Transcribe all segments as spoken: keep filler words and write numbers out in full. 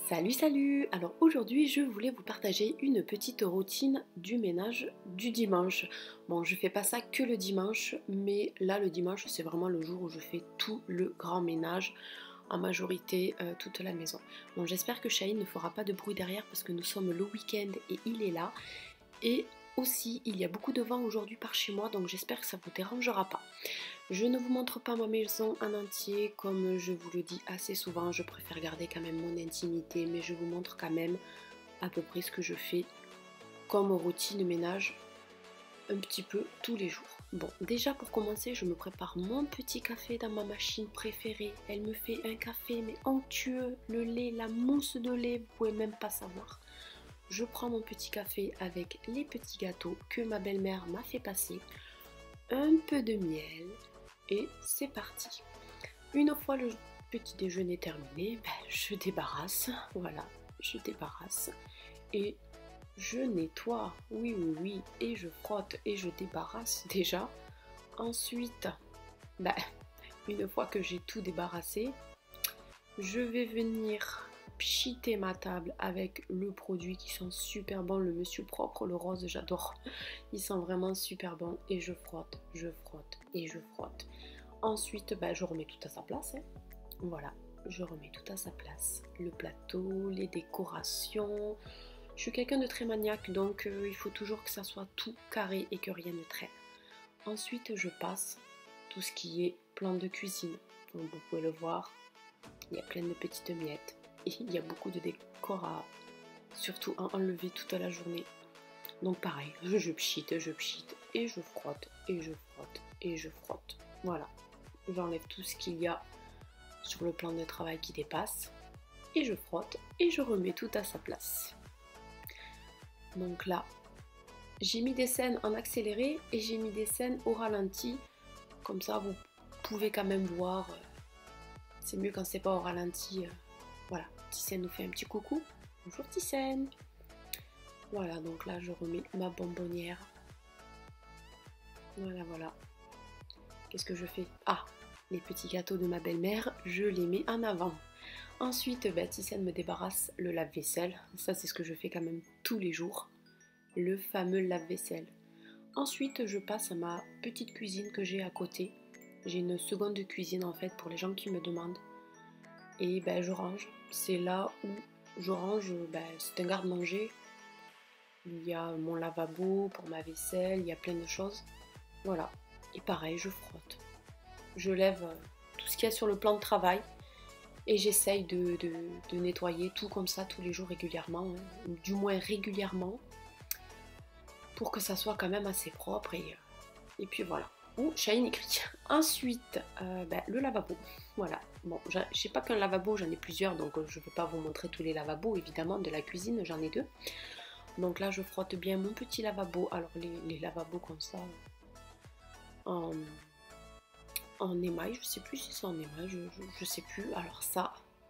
Salut salut! Alors aujourd'hui je voulais vous partager une petite routine du ménage du dimanche. Bon, je fais pas ça que le dimanche, mais là le dimanche c'est vraiment le jour où je fais tout le grand ménage, en majorité euh, toute la maison. Bon, j'espère que Shaheen ne fera pas de bruit derrière parce que nous sommes le week-end et il est là. Et aussi il y a beaucoup de vent aujourd'hui par chez moi, donc j'espère que ça ne vous dérangera pas. Je ne vous montre pas ma maison en entier, comme je vous le dis assez souvent, je préfère garder quand même mon intimité, mais je vous montre quand même à peu près ce que je fais comme routine ménage un petit peu tous les jours. Bon, déjà pour commencer, je me prépare mon petit café dans ma machine préférée. Elle me fait un café mais onctueux, le lait, la mousse de lait, vous pouvez même pas savoir. Je prends mon petit café avec les petits gâteaux que ma belle-mère m'a fait passer, un peu de miel, et c'est parti. Une fois le petit déjeuner terminé, ben, je débarrasse, voilà, je débarrasse et je nettoie, oui oui oui, et je frotte et je débarrasse déjà. Ensuite, ben, une fois que j'ai tout débarrassé, je vais venir pchiter ma table avec le produit qui sent super bon, le Monsieur Propre, le rose, j'adore. Il sent vraiment super bon et je frotte, je frotte et je frotte. Ensuite, ben, je remets tout à sa place. Hein. Voilà, je remets tout à sa place. Le plateau, les décorations. Je suis quelqu'un de très maniaque, donc euh, il faut toujours que ça soit tout carré et que rien ne traîne. Ensuite, je passe tout ce qui est plan de cuisine. Donc, vous pouvez le voir, il y a plein de petites miettes. Et il y a beaucoup de décor à surtout à enlever toute la journée. Donc pareil, je pchite, je pchite et je frotte, et je frotte, et je frotte. Voilà. J'enlève tout ce qu'il y a sur le plan de travail qui dépasse et je frotte et je remets tout à sa place. Donc là, j'ai mis des scènes en accéléré et j'ai mis des scènes au ralenti. Comme ça, vous pouvez quand même voir. C'est mieux quand c'est pas au ralenti. Voilà, Tissène nous fait un petit coucou. Bonjour Tissène. Voilà, donc là, je remets ma bonbonnière. Voilà, voilà. Qu'est-ce que je fais? Ah, les petits gâteaux de ma belle-mère, je les mets en avant. Ensuite, bah, Tissène me débarrasse le lave-vaisselle. Ça, c'est ce que je fais quand même tous les jours. Le fameux lave-vaisselle. Ensuite, je passe à ma petite cuisine que j'ai à côté. J'ai une seconde cuisine en fait pour les gens qui me demandent. Et ben, je range. C'est là où je range, ben, c'est un garde-manger. Il y a mon lavabo pour ma vaisselle, il y a plein de choses. Voilà. Et pareil, je frotte. Je lève tout ce qu'il y a sur le plan de travail et j'essaye de, de, de nettoyer tout comme ça tous les jours régulièrement, hein, ou du moins régulièrement, pour que ça soit quand même assez propre. Et, et puis voilà. Ouh, Shaheen écrit. Ensuite, euh, ben, le lavabo. Voilà. Bon, je sais pas qu'un lavabo, j'en ai plusieurs, donc je ne vais pas vous montrer tous les lavabos, évidemment, de la cuisine, j'en ai deux. Donc là, je frotte bien mon petit lavabo. Alors, les, les lavabos comme ça, en, en émail, je sais plus si c'est en émail, je, je, je sais plus. Alors ça,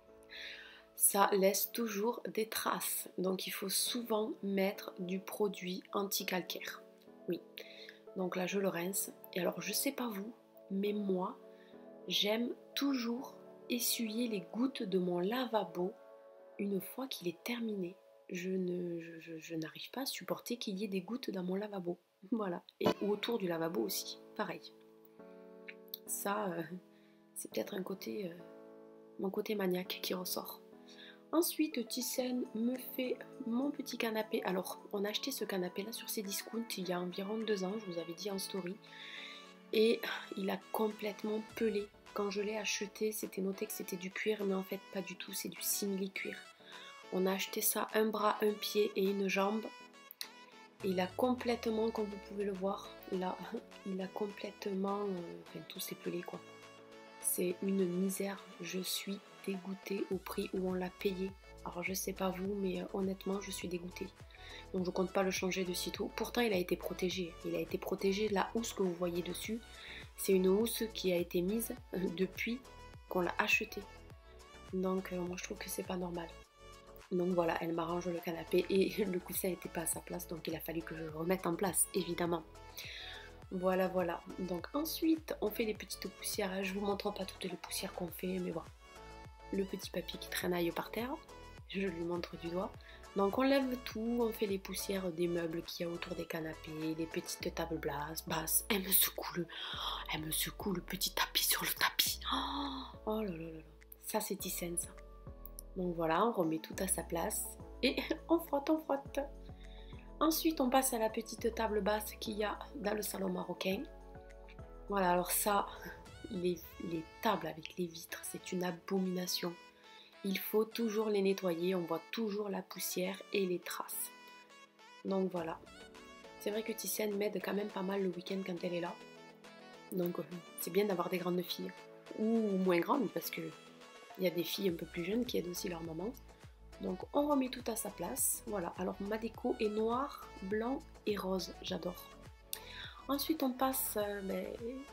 ça laisse toujours des traces. Donc, il faut souvent mettre du produit anti-calcaire. Oui. Donc là, je le rince. Et alors, je sais pas vous, mais moi, j'aime toujours essuyer les gouttes de mon lavabo une fois qu'il est terminé. Je, ne, je, je, je n'arrive pas à supporter qu'il y ait des gouttes dans mon lavabo. Voilà. Et autour du lavabo aussi. Pareil. Ça, euh, c'est peut-être un côté, euh, mon côté maniaque qui ressort. Ensuite, Tissène me fait mon petit canapé. Alors, on a acheté ce canapé-là sur Cdiscount il y a environ deux ans, je vous avais dit en story. Et il a complètement pelé. Quand je l'ai acheté, c'était noté que c'était du cuir, mais en fait, pas du tout, c'est du simili-cuir. On a acheté ça un bras, un pied et une jambe. Et il a complètement, comme vous pouvez le voir, là, il a complètement... Euh, enfin, tout s'est pelé, quoi. C'est une misère. Je suis dégoûtée au prix où on l'a payé. Alors je sais pas vous, mais euh, honnêtement je suis dégoûtée. Donc je compte pas le changer de sitôt. Pourtant il a été protégé. Il a été protégé. La housse que vous voyez dessus, c'est une housse qui a été mise euh, depuis qu'on l'a acheté. Donc euh, moi je trouve que c'est pas normal. Donc voilà, elle m'arrange le canapé et le coussin n'était pas à sa place, donc il a fallu que je le remette en place, évidemment. Voilà, voilà. Donc ensuite, on fait les petites poussières. Je vous montre pas toutes les poussières qu'on fait, mais voilà. Le petit papier qui traînaille par terre. Je lui montre du doigt. Donc on lève tout, on fait les poussières des meubles qu'il y a autour des canapés, les petites tables basses, basses. Elle me secoue le, elle me secoue le petit tapis sur le tapis. Oh, oh là là là là. Ça c'est Thyssen ça. Donc voilà, on remet tout à sa place et on frotte, on frotte. Ensuite on passe à la petite table basse qu'il y a dans le salon marocain. Voilà, alors ça, les, les tables avec les vitres, c'est une abomination. Il faut toujours les nettoyer, on voit toujours la poussière et les traces. Donc voilà. C'est vrai que Thyssen m'aide quand même pas mal le week-end quand elle est là. Donc c'est bien d'avoir des grandes filles. Ou moins grandes, parce que il y a des filles un peu plus jeunes qui aident aussi leur maman. Donc on remet tout à sa place. Voilà, alors ma déco est noire, blanc et rose, j'adore. Ensuite on passe euh, ben,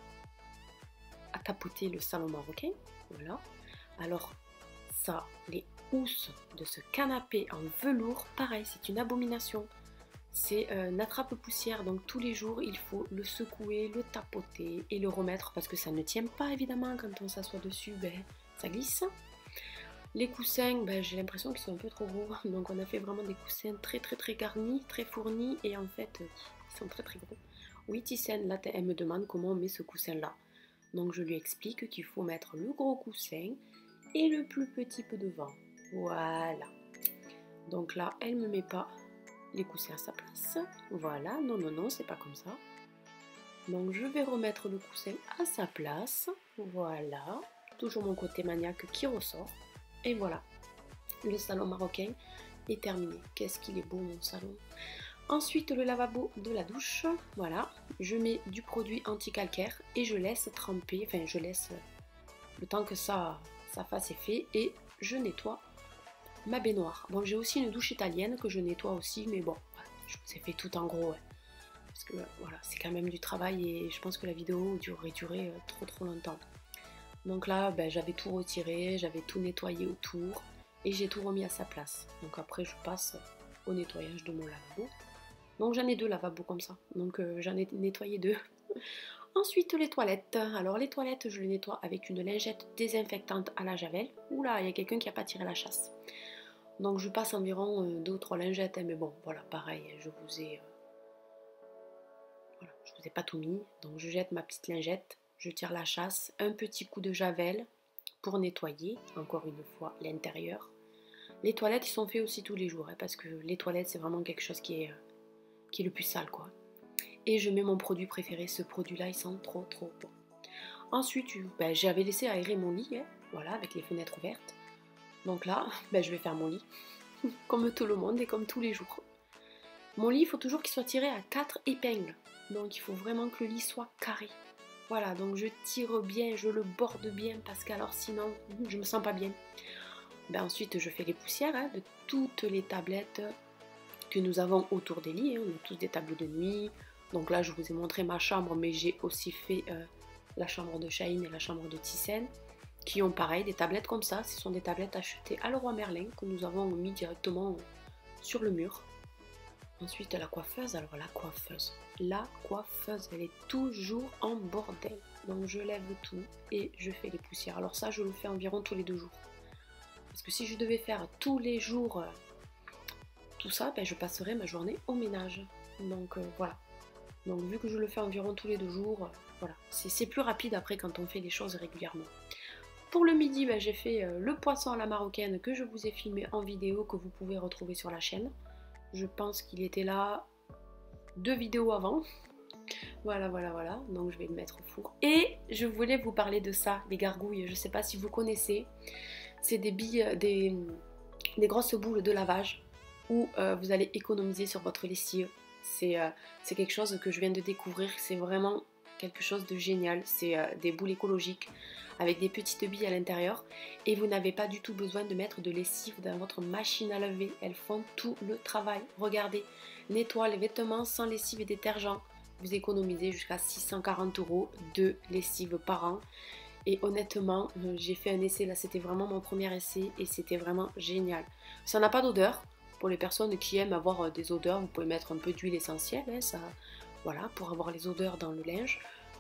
à tapoter le salon marocain. Voilà. Alors ça, les housses de ce canapé en velours, pareil, c'est une abomination. C'est euh, une attrape-poussière, donc tous les jours, il faut le secouer, le tapoter et le remettre parce que ça ne tient pas évidemment quand on s'assoit dessus, ben, ça glisse. Les coussins, ben, j'ai l'impression qu'ils sont un peu trop gros, donc on a fait vraiment des coussins très très très garnis, très fournis et en fait, euh, ils sont très très gros. Oui, Thyssen, là, elle me demande comment on met ce coussin-là. Donc je lui explique qu'il faut mettre le gros coussin et le plus petit peu devant. Voilà. Donc là, elle ne me met pas les coussins à sa place. Voilà, non, non, non, c'est pas comme ça. Donc je vais remettre le coussin à sa place. Voilà. Toujours mon côté maniaque qui ressort. Et voilà. Le salon marocain est terminé. Qu'est-ce qu'il est beau mon salon. Ensuite, le lavabo de la douche. Voilà. Je mets du produit anti-calcaire et je laisse tremper. Enfin, je laisse le temps que ça... ça fasse effet et je nettoie ma baignoire. Bon, j'ai aussi une douche italienne que je nettoie aussi, mais bon, je vous ai fait tout en gros, ouais. Parce que voilà, c'est quand même du travail et je pense que la vidéo aurait duré trop trop longtemps. Donc là, ben, j'avais tout retiré, j'avais tout nettoyé autour et j'ai tout remis à sa place. Donc après, je passe au nettoyage de mon lavabo. Donc j'en ai deux lavabos comme ça, donc euh, j'en ai nettoyé deux. Ensuite, les toilettes. Alors, les toilettes, je les nettoie avec une lingette désinfectante à la javel. Oula, il y a quelqu'un qui n'a pas tiré la chasse. Donc, je passe environ euh, deux ou trois lingettes. Hein, mais bon, voilà, pareil, je vous ai... Euh, voilà, je vous ai pas tout mis. Donc, je jette ma petite lingette. Je tire la chasse. Un petit coup de javel pour nettoyer, encore une fois, l'intérieur. Les toilettes, ils sont faits aussi tous les jours. Hein, parce que les toilettes, c'est vraiment quelque chose qui est, euh, qui est le plus sale, quoi. Et je mets mon produit préféré, ce produit-là, il sent trop trop bon. Ensuite, ben, j'avais laissé aérer mon lit, hein, voilà, avec les fenêtres ouvertes. Donc là, ben, je vais faire mon lit, comme tout le monde et comme tous les jours. Mon lit, il faut toujours qu'il soit tiré à quatre épingles. Donc il faut vraiment que le lit soit carré. Voilà, donc je tire bien, je le borde bien, parce qu'alors sinon, je me sens pas bien. Ben, ensuite, je fais les poussières hein, de toutes les tablettes que nous avons autour des lits. Hein. On a tous des tableaux de nuit. Donc là, je vous ai montré ma chambre, mais j'ai aussi fait euh, la chambre de Chahine et la chambre de Thyssen, qui ont pareil, des tablettes comme ça. Ce sont des tablettes achetées à Leroy Merlin, que nous avons mis directement sur le mur. Ensuite, la coiffeuse. Alors la coiffeuse, la coiffeuse, elle est toujours en bordel. Donc je lève tout et je fais les poussières. Alors ça, je le fais environ tous les deux jours. Parce que si je devais faire tous les jours euh, tout ça, ben, je passerais ma journée au ménage. Donc euh, voilà. Donc vu que je le fais environ tous les deux jours, euh, voilà, c'est plus rapide après quand on fait les choses régulièrement. Pour le midi, ben, j'ai fait euh, le poisson à la marocaine que je vous ai filmé en vidéo, que vous pouvez retrouver sur la chaîne. Je pense qu'il était là deux vidéos avant. Voilà, voilà, voilà, donc je vais le mettre au four. Et je voulais vous parler de ça, les gargouilles, je ne sais pas si vous connaissez. C'est des billes, des, des grosses boules de lavage où euh, vous allez économiser sur votre lessive. C'est euh, quelque chose que je viens de découvrir, c'est vraiment quelque chose de génial. C'est euh, des boules écologiques avec des petites billes à l'intérieur et vous n'avez pas du tout besoin de mettre de lessive dans votre machine à laver. Elles font tout le travail. Regardez, nettoie les vêtements sans lessive et détergent. Vous économisez jusqu'à six cent quarante euros de lessive par an. Et honnêtement, j'ai fait un essai là, c'était vraiment mon premier essai et c'était vraiment génial. Ça n'a pas d'odeur. Pour les personnes qui aiment avoir des odeurs, vous pouvez mettre un peu d'huile essentielle, hein, ça, voilà, pour avoir les odeurs dans le linge.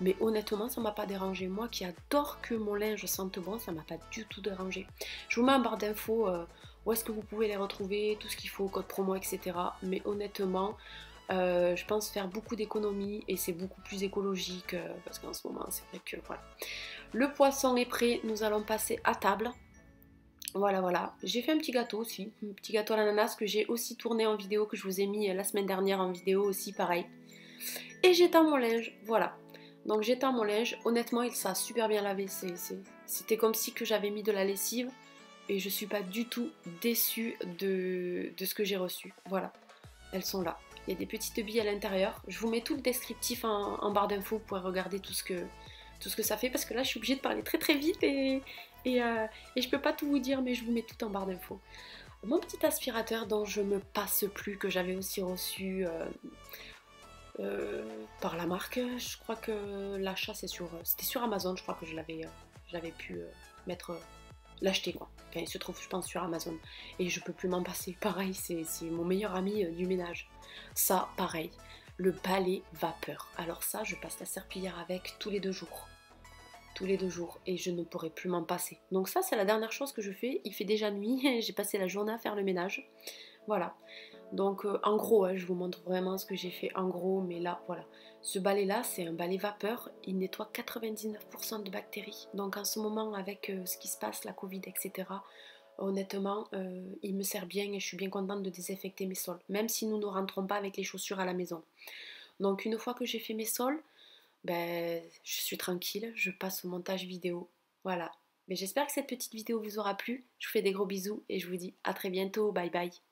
Mais honnêtement, ça m'a pas dérangé. Moi qui adore que mon linge sente bon, ça m'a pas du tout dérangé. Je vous mets en barre d'infos euh, où est-ce que vous pouvez les retrouver, tout ce qu'il faut, code promo, et cetera. Mais honnêtement, euh, je pense faire beaucoup d'économies et c'est beaucoup plus écologique euh, parce qu'en ce moment, c'est vrai que voilà. Le poisson est prêt, nous allons passer à table. Voilà, voilà. J'ai fait un petit gâteau aussi, un petit gâteau à l'ananas que j'ai aussi tourné en vidéo, que je vous ai mis la semaine dernière en vidéo aussi, pareil. Et j'étends mon linge, voilà. Donc j'étends mon linge, honnêtement il s'est super bien lavé, c'était comme si que j'avais mis de la lessive et je suis pas du tout déçue de, de ce que j'ai reçu. Voilà, elles sont là. Il y a des petites billes à l'intérieur. Je vous mets tout le descriptif en, en barre d'infos, vous pourrez regarder tout ce, que, tout ce que ça fait parce que là je suis obligée de parler très très vite et, et, euh, et je peux pas tout vous dire mais je vous mets tout en barre d'infos. Mon petit aspirateur dont je me passe plus, que j'avais aussi reçu... Euh, Euh, par la marque. Je crois que l'achat c'est sur, c'était sur Amazon. Je crois que je l'avais, euh, j'avais pu euh, mettre, euh, l'acheter quoi. Enfin, il se trouve, je pense, sur Amazon. Et je peux plus m'en passer. Pareil, c'est mon meilleur ami euh, du ménage. Ça, pareil. Le balai vapeur. Alors ça, je passe la serpillière avec tous les deux jours. Tous les deux jours. Et je ne pourrai plus m'en passer. Donc ça, c'est la dernière chose que je fais. Il fait déjà nuit. J'ai passé la journée à faire le ménage. Voilà. Donc euh, en gros, hein, je vous montre vraiment ce que j'ai fait en gros, mais là, voilà. Ce balai là, c'est un balai vapeur, il nettoie quatre-vingt-dix-neuf pour cent de bactéries. Donc en ce moment, avec euh, ce qui se passe, la Covid, et cetera, honnêtement, euh, il me sert bien et je suis bien contente de désinfecter mes sols, même si nous ne rentrons pas avec les chaussures à la maison. Donc une fois que j'ai fait mes sols, ben, je suis tranquille, je passe au montage vidéo. Voilà. Mais j'espère que cette petite vidéo vous aura plu. Je vous fais des gros bisous et je vous dis à très bientôt. Bye bye.